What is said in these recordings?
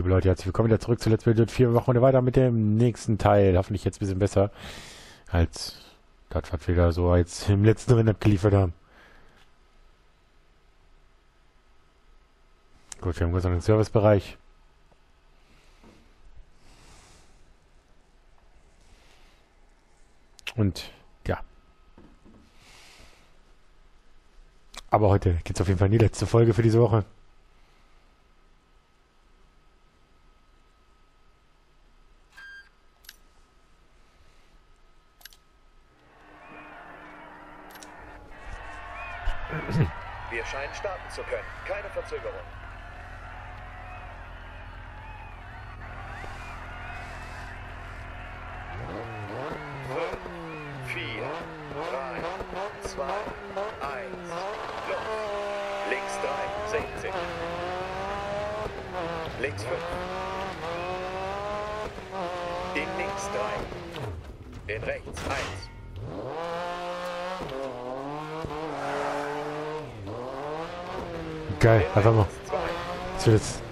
liebe Leute, herzlich willkommen wieder zurück zu Let's Build 4. Wir machen weiter mit dem nächsten Teil. Hoffentlich jetzt ein bisschen besser als das, was wir da so jetzt im letzten Rennen abgeliefert haben. Gut, wir haben uns an den Servicebereich. Und ja. Aber heute geht es auf jeden Fall in die letzte Folge für diese Woche. Wir scheinen starten zu können. Keine Verzögerung. 5, 4, 3, 2, 1. Los. Links 3, 60. Links 5. In links 3. In rechts 1. Geil, einfach mal. Was wird jetzt?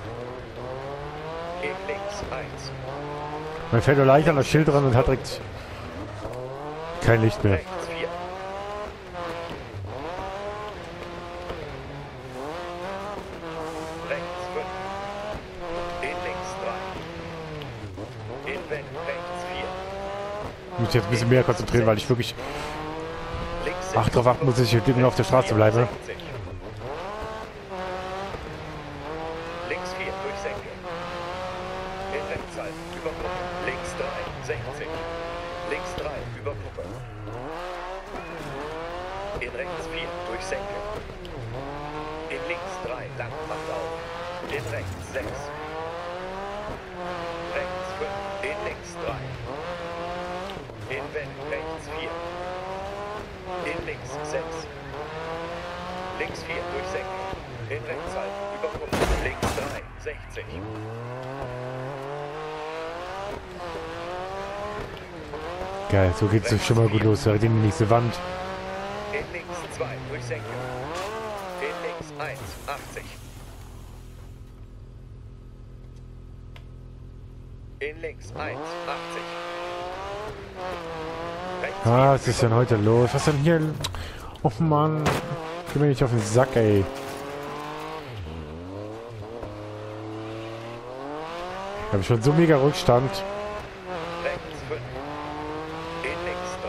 In links 1. Man fährt nur leicht an das Schild dran und hat direkt kein Licht mehr. Rechts 4. Rechts 5. In links 3. In Wend rechts 4. Ich muss jetzt ein bisschen mehr konzentrieren, weil ich wirklich Links darauf achten muss, dass ich auf der Straße bleibe. 60. Links 4 durch Senke. In rechts halten, über Kuppe. Links 3, 60. Links 3, über Kuppe. In rechts 4 durch Senke. In links 3, lang, macht auf. In rechts 6. Rechts 5. In links 3. In Wend rechts 4. In links 6. Links 4 durch Senke. In rechts halten, über Kuppe. Links 3, 60. Geil, so geht's doch schon mal gut los. Da die nächste Wand. In links 2 durch Senke. In links 1, 80. In links 1, 80. Rechts Was ist denn heute los? Was denn hier? Oh Mann. Geh mir nicht auf den Sack, ey. Ich habe schon so mega Rückstand. rechts 5. In links 3.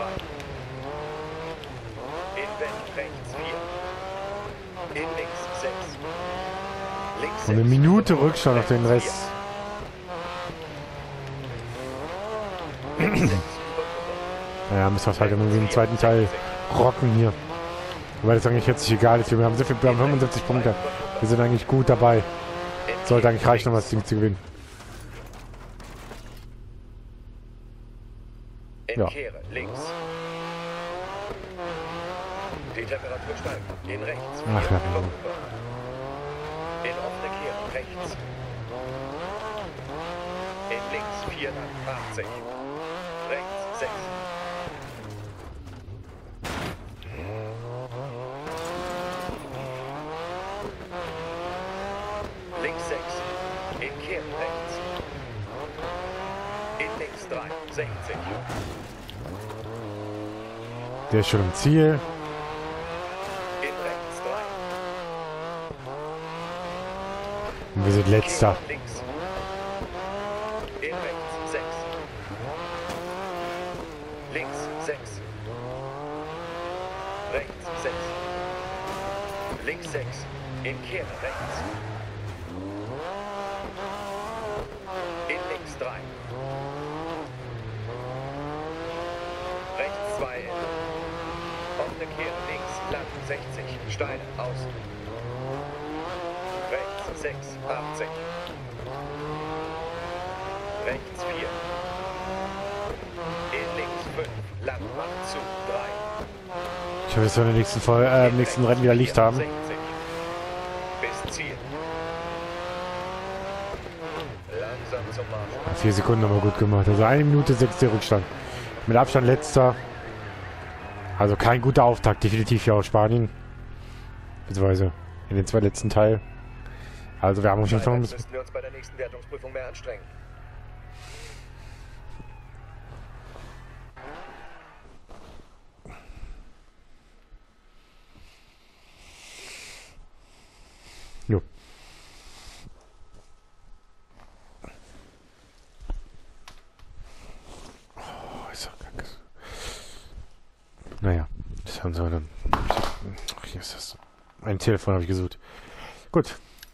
In Wend rechts 4. In links 6. Links Und eine 6. Minute Rückstand auf den Rest. Naja, müssen wir es halt im zweiten Teil rocken hier. Weil das eigentlich jetzt nicht egal ist. Wir haben 75 Punkte. Wir sind eigentlich gut dabei. Sollte eigentlich reichen, um das Ding zu gewinnen. Ja. Kehre links. Die Temperatur steigt. In rechts. Ach ja. In offene Kehre rechts. In links 4 lang 80. Rechts 6. Links 6. In Kehre rechts. In links 3. 60. Der ist schon im Ziel. In rechts 3. Und wir sind letzter. Links. In rechts 6. Links 6. Rechts 6. Links 6. In Kehre rechts. In links 3. Rechts 2. Offene Kehre links lang 60. Steine außen. Rechts 6, 80. Rechts 4. In links 5. Lang macht zu 3. Ich hoffe, dass wir im nächsten Rennen wieder Licht haben. 60. Bis Ziel. Langsam zum Marsch. 4 Sekunden haben wir gut gemacht. Also 1 Minute 6 der Rückstand. Mit Abstand letzter. Also kein guter Auftakt. Definitiv hier aus Spanien. Beziehungsweise in den 2 letzten Teil. Also wir haben uns schon Scheitern müssen müssten wir uns bei der nächsten Wertungsprüfung mehr anstrengen. jo. Oh, ist doch kacke. Naja, das haben sie dann. Ach, hier ist das. Ein Telefon habe ich gesucht. Gut.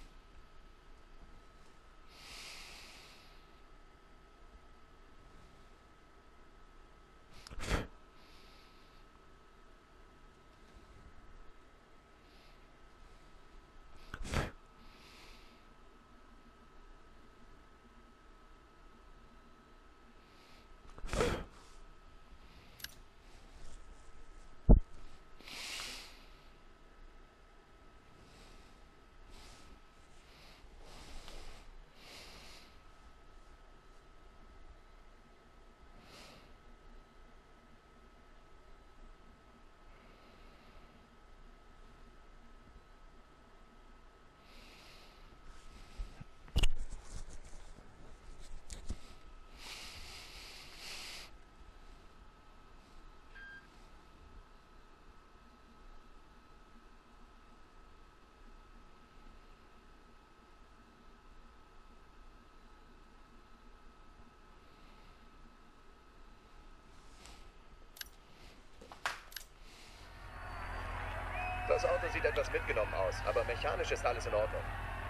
Das Auto sieht etwas mitgenommen aus, aber mechanisch ist alles in Ordnung.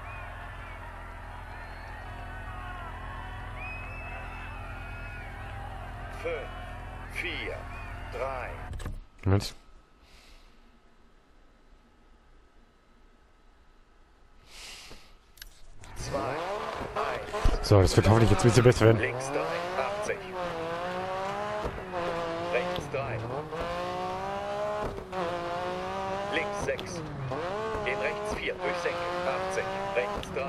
Fünf, 4, 3, Moment. So, das wird hoffentlich jetzt ein bisschen besser werden. links 3, 80. Rechts 3. Links 6. In rechts 4, durchsenken, 80. Rechts 3.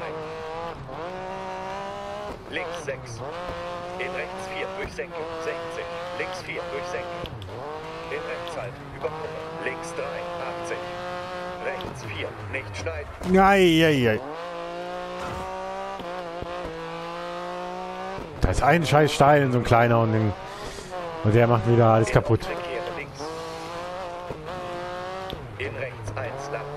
Links 6. In rechts 4, durchsenken, 60. Links 4, durchsenken. In rechts halten, über Kuppe. Links 3, 80. Rechts 4, nicht schneiden. Eieiei. Da ist ein scheiß Stein, so ein kleiner und der macht wieder alles kaputt. Kehre links. In rechts 1 lang.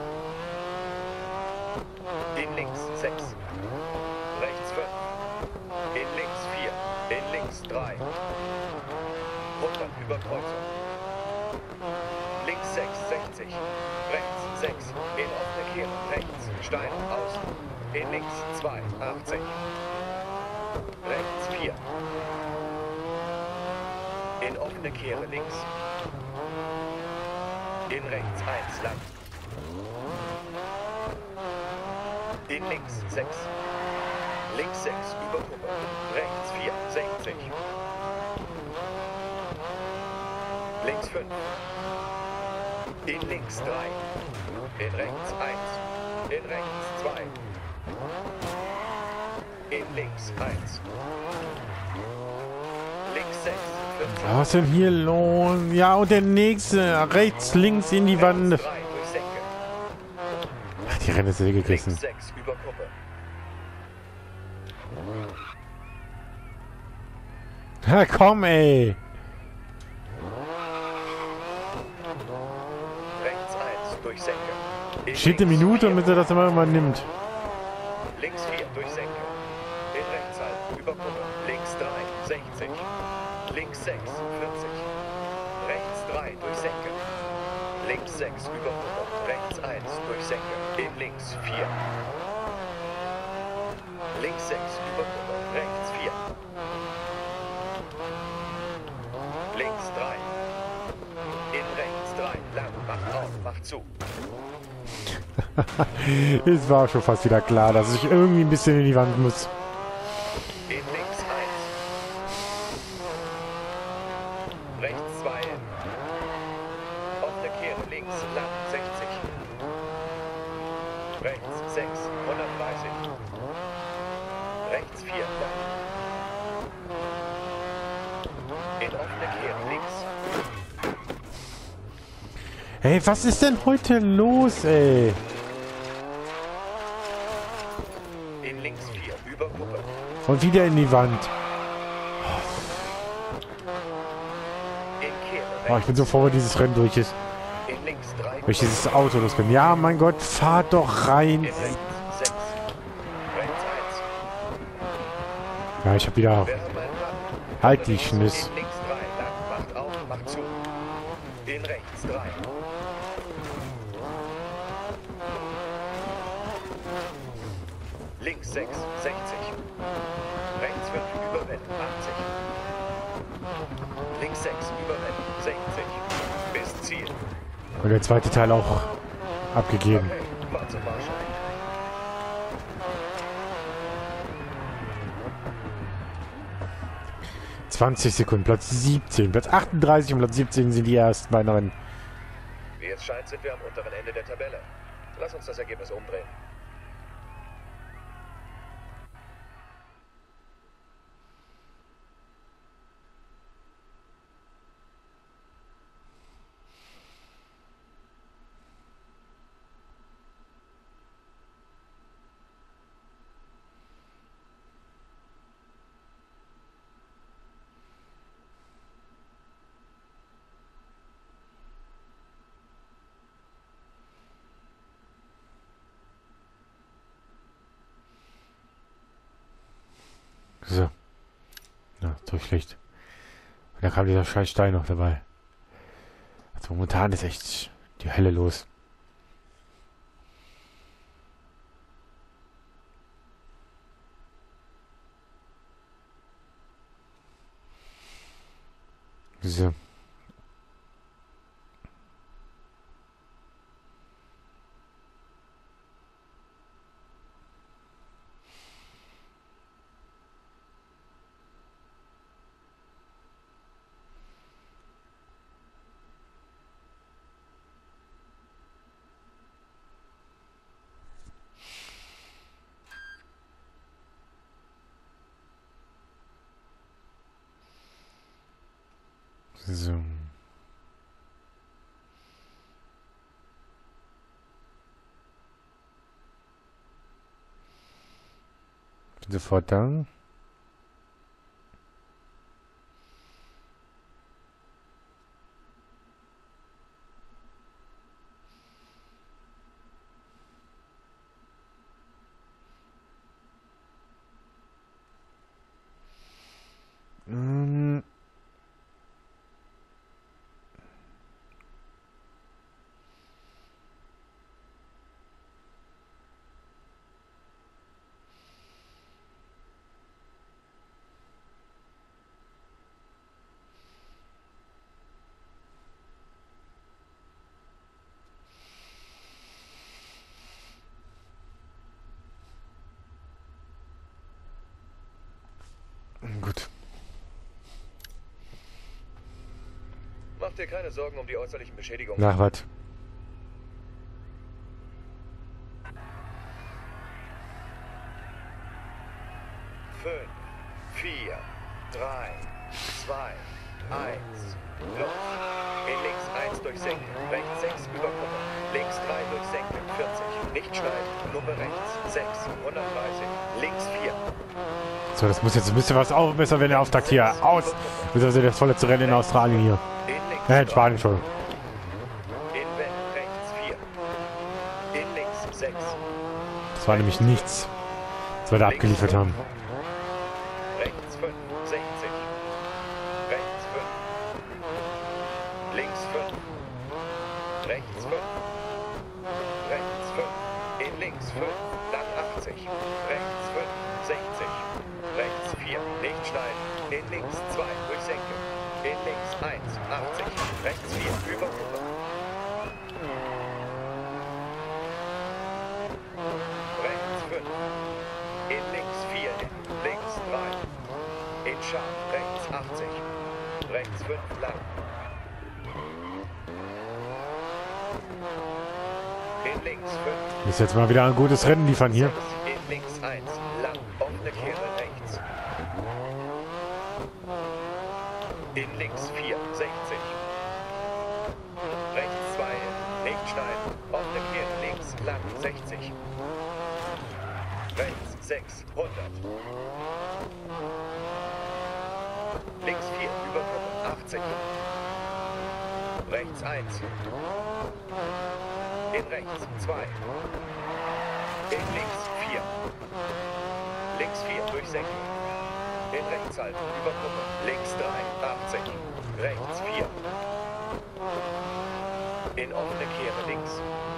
In links 6. Rechts 5. In links 4. In links 3. Runter über Kreuzung. Links 6, 60. Rechts 6. In offene Kehre rechts. Stein außen. In links 2, 80. Rechts 4. In offene Kehre links. In rechts 1 lang. In links 6. Links 6 über Kuppe. Rechts 4, 60. Links 5. In links 3. In rechts 1. In rechts 2. In links 1. Links 6. 50. Was ist denn hier los? Ja, und der nächste. Rechts, links in die Wand. Rechts 3 durchsenken. Ach, die Rennen ist eh gegessen. Links 6 über Kuppe. Ja, komm, ey. Rechts 1 durchsenken. In Steht eine links Minute, 4. damit er das immer mal nimmt. Links 4 durchsenken. In rechts halten, über Kuppe. Links 3, 60. Links 6, 40. Rechts 3 durchsenken. Links 6 über Kuppe. Rechts 1 durchsenken. In links 4. Links 6 über Kuppe. Rechts 4. Links 3. In rechts 3. Lang, macht auf, macht zu. Es war schon fast wieder klar, dass ich irgendwie ein bisschen in die Wand muss. In links 1. Rechts 2. Offene Kehre links, lang, 60. Rechts 6, 130. Rechts 4, lang. In offene Kehre links. Ey, was ist denn heute los, ey? Und wieder in die Wand. In Kehre Oh, ich bin so froh, wenn dieses Rennen durch ist. in links 3. Weil ich dieses Auto los bin. Ja, mein Gott, fahrt doch rein. In rechts 6. Rechts 1. Ja, ich hab wieder... Wer hat meinen Plan? Halt die Schniss. In links 3. Lang. Macht auf. Macht zu. In rechts 3. Links 6. 60. Rechts 5. Überwenden. 80. Links 6. Überwenden. 60. Bis Ziel. Und der zweite Teil auch abgegeben. Okay. Fahr zum Marschall. ...20 Sekunden, Platz 17, Platz 38 und Platz 17 sind die ersten beiden Rennen. Wie es scheint, sind wir am unteren Ende der Tabelle. Lass uns das Ergebnis umdrehen. So. Ja, so schlecht. Und da kam dieser scheiß Stein noch dabei. Also momentan ist echt die Hölle los. So. So. Bin sofort da. Gut. Mach dir keine Sorgen um die äußerlichen Beschädigungen. Nach was? Fünf, 4, 3, 2, 1. Los. In links 1 durchsenken. Rechts 6 überkommen. Links 3 durchsenken. 40. Nicht schneiden. Nummer rechts 6. 130. Links 4. So, das muss jetzt ein bisschen was aufbessern, wenn der Auftakt hier aus. Beziehungsweise das vorletzte Rennen in Australien hier. In links Ja, in Spanien schon. In Wend rechts 4. In links 6. Das war nämlich nichts, was wir da abgeliefert haben. Rechts 5. 60. Rechts 5. Links 5. Rechts 5. Rechts 5. In links 5. Lang 80. Rechts 5. 60. Rechts 4. Nicht schneiden. In links 2. Durchsenken. In links 1. 80. Rechts 4. Über Gruppe. Rechts 5. In links 4. Links 3. In scharf. Rechts 80. Rechts 5. Lang. In links 5. Muss jetzt mal wieder ein gutes Rennen liefern hier. In links 1. Lang. Offene Kehre rechts. In links 4. 60. Rechts 2. Nicht schneiden. Offene Kehre links. Lang. 60. Rechts 6. 100. 80. Rechts 1. In rechts 2. In links 4. Links 4 durch Senke. In rechts halten, über Gruppe. Links 3, 80. Rechts 4. In offene Kehre links.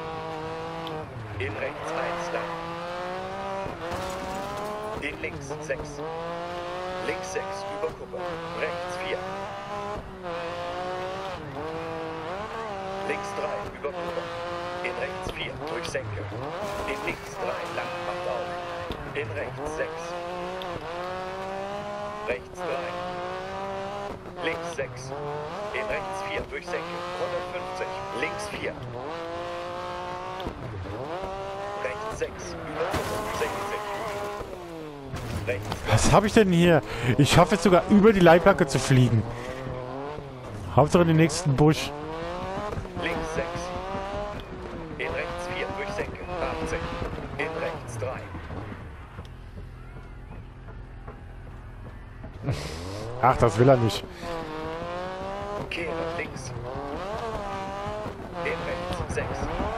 In rechts 1 lang. In links 6. Links 6 über Kuppe. Rechts 4. Links 3 über Kuppe. In rechts 4 durch Senke. In links 3 lang, macht auf. In rechts 6. Rechts 3. Links 6. In rechts 4 durch Senke. 150. Links 4. Rechts 6. Über Kuppe. 60. Rechts 3. Was habe ich denn hier? Ich schaffe es sogar über die Leitplanke zu fliegen. Hauptsache in den nächsten Busch. Links 6. In rechts 4 durch Senke. 80. In rechts 3. Ach, das will er nicht. Kehre links. In rechts 6.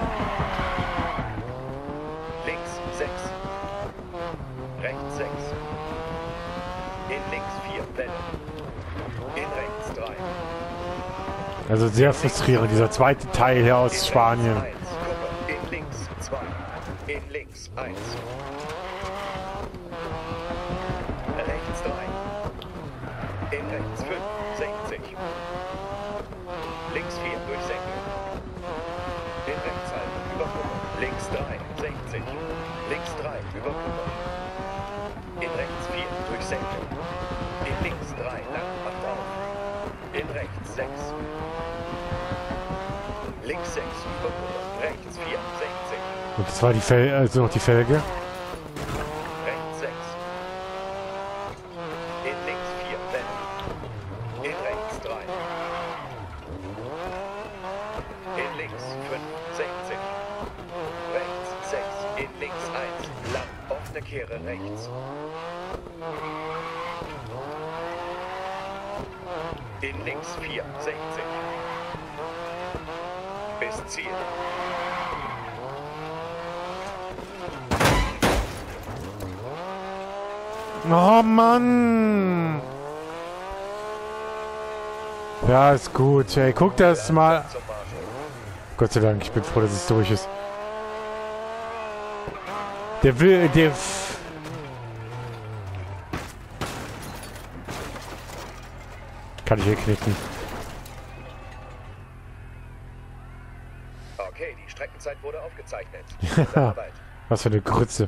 Links 6. Rechts 6. In links 4 Welle. In rechts 3. Also sehr frustrierend, dieser zweite Teil hier aus Spanien. In rechts 1. Kuppe. In links 2. In links 1. Rechts 3. In rechts 5. 60. Links 4 durch Senke. In rechts halten, über Kuppe. Links 3. 60. Links 3 über Kuppe. In rechts 4 durch Senke. In links 3 lang, macht auf. In rechts 6. Links 6 über Kuppe. Rechts 4. 60. Und das war die Felge, also noch die Felge. Rechts 6. In links 4 Welle. In rechts 3. In links 5. 60. Rechts 6. In links 1. Lang. Offene Kehre rechts. In links 4. 60. Bis Ziel. Oh Mann! Ja, ist gut. Ey, guck das mal. Zum Marsch. Gott sei Dank, ich bin froh, dass es durch ist. Der kann ich hier knicken. Okay, die Streckenzeit wurde aufgezeichnet. Gute Arbeit. Was für eine Grütze.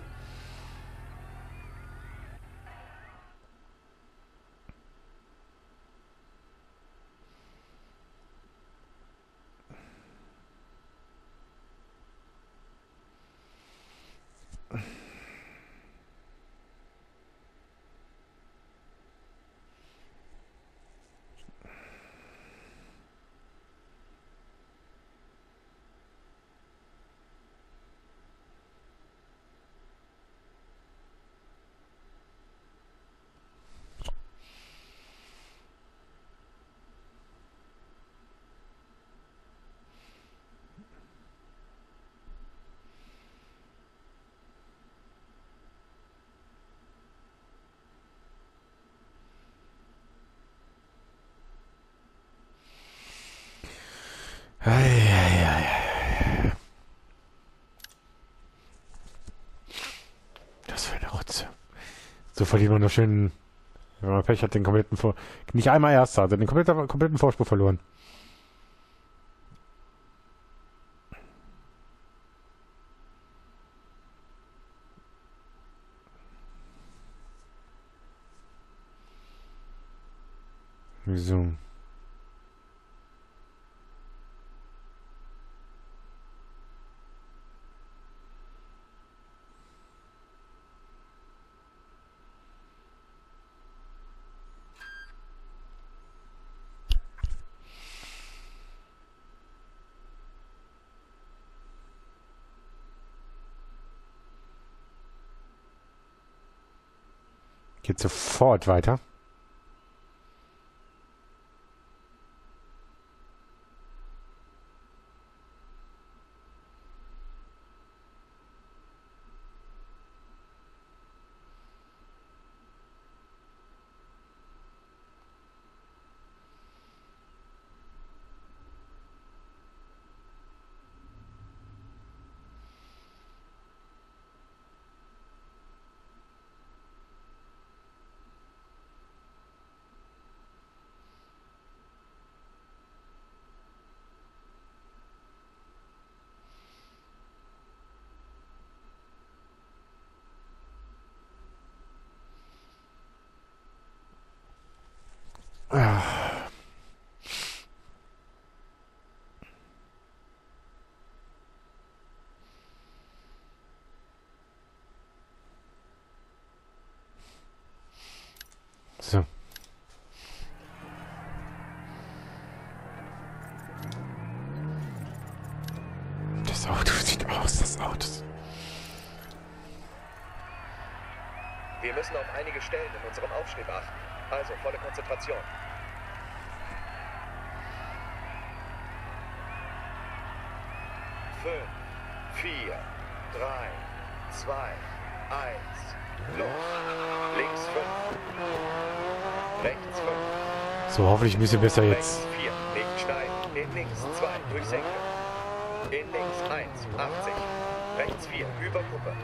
Das für eine Rotze. So verliert man noch schön, wenn man Pech hat, den kompletten nicht einmal Erster, also den kompletten Vorsprung verloren. So. Geht sofort weiter. Aus des Autos. Wir müssen auf einige Stellen in unserem Aufschnitt achten. Also volle Konzentration. 5, 4, 3, 2, 1, los. Links 5. Rechts 5. So, hoffentlich ein bisschen besser jetzt. Rechts 4, nicht schneiden. In links 2, durchsenken. In links 1, 80. Rechts 4, über Kuppe.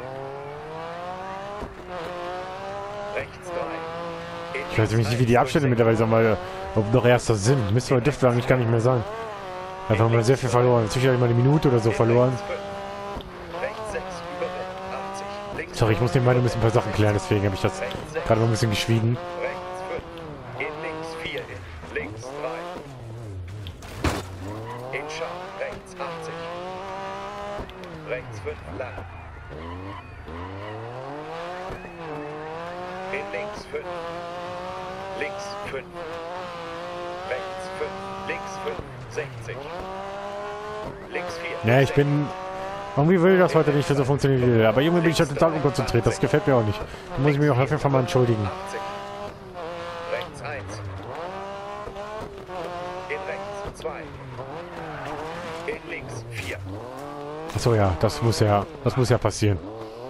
Rechts 3. Ich weiß nicht, wie die Abstände mittlerweile sind, weil ob noch erster sind. Dürfte eigentlich gar nicht mehr sein. Einfach haben wir sehr viel verloren. Natürlich habe ich mal eine Minute oder so verloren. Sorry, ich muss nebenbei ein bisschen ein paar Sachen klären, deswegen habe ich das gerade mal ein bisschen geschwiegen. Rechts 5. In links 4. Links 3. In scharf. Rechts 80. Rechts 5 lang. In links 5. Links 5. Rechts 5. Links 5. 60. Links 4. Ja, ich bin... Irgendwie will das heute nicht so funktionieren wie will. Aber irgendwie bin ich halt total unkonzentriert. Das gefällt mir auch nicht. Da muss ich mich auch auf jeden Fall mal entschuldigen. 80. Rechts 1. In rechts 2. In links 4. Achso, ja, das muss ja passieren.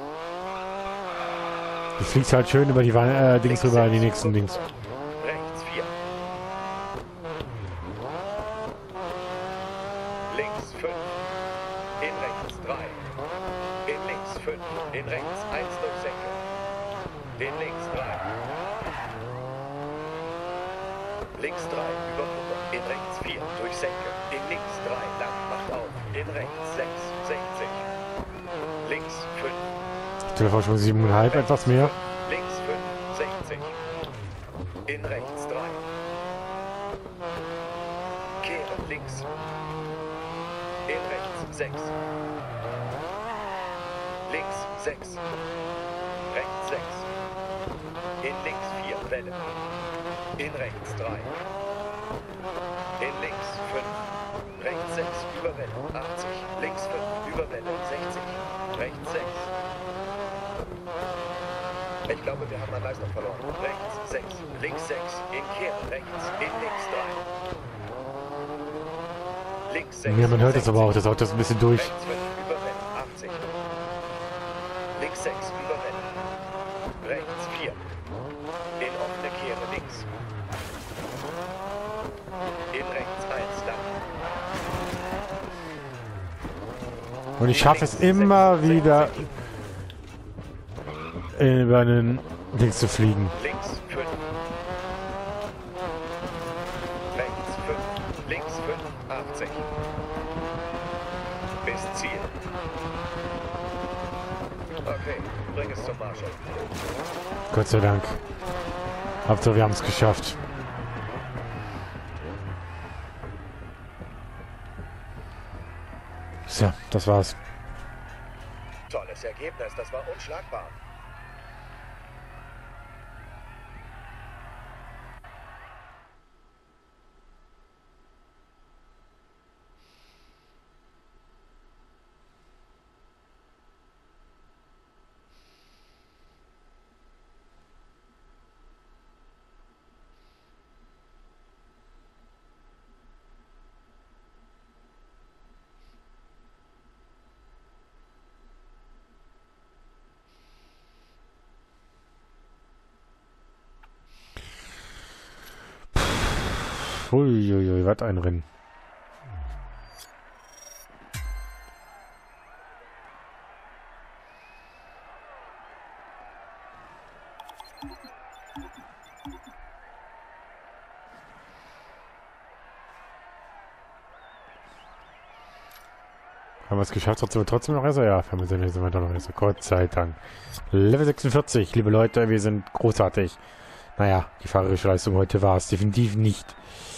Du fliegst halt schön über die Dings rüber, die nächsten Dings. Rechts 4. Links 5. In rechts 3. In links 5. In rechts 1 durchsenken. In links 3. Links 3 über Kuppe. In rechts 4 durchsenken. In links 3 lang macht auf. In rechts 6. 60. Links 5. Telefon schon 7,5, etwas mehr. Links 5, 60. In rechts 3. Kehren links. In rechts 6. Links 6. Rechts 6. In links 4 Welle. In rechts 3. In links 5. Rechts 6 über Welle 80. Links 5 über Welle 60. Rechts 6. Ich glaube, wir haben an Leistung verloren. Rechts 6, links 6, in Kehren rechts, in links 3. Links 6. Ja, man hört es aber auch, das Auto ist ein bisschen durch. Rechts 5, über Welle, 80. Links 6, über Welle. Rechts 4. In offene Kehre links. In rechts 1, lang. Und ich schaffe es immer wieder, über einen Dings zu fliegen. Links 5. Rechts 5. Links 5. 80. Bis Ziel. Okay, bring es zum Marshall. Gott sei Dank. Hauptsache, wir haben es geschafft. So, das war's. Tolles Ergebnis, das war unschlagbar. Uiuiui, was ein Rennen. Haben wir es geschafft, trotzdem noch Erster? Ja, sind wir doch noch Erster. Gott sei Dank. Level 46, liebe Leute, wir sind großartig. Naja, die fahrerische Leistung heute war es definitiv nicht.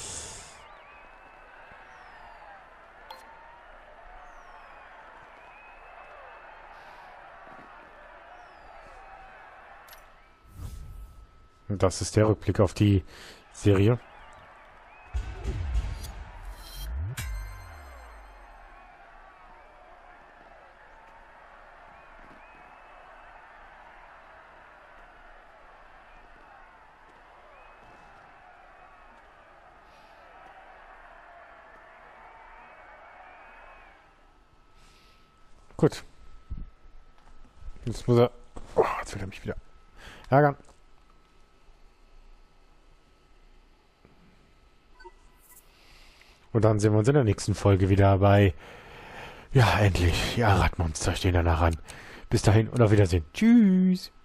Und das ist der Rückblick auf die Serie. Gut. Jetzt muss er... Oh, jetzt will er mich wieder ärgern. Und dann sehen wir uns in der nächsten Folge wieder bei... Ja, endlich. Ja, Radmonster stehen danach an. Bis dahin und auf Wiedersehen. Tschüss.